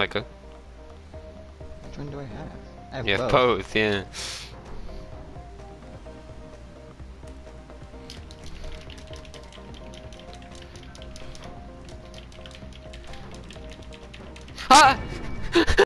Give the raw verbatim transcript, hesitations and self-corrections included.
Like a. Which one do I have? I have Yeah, both. both. Yeah. Ah!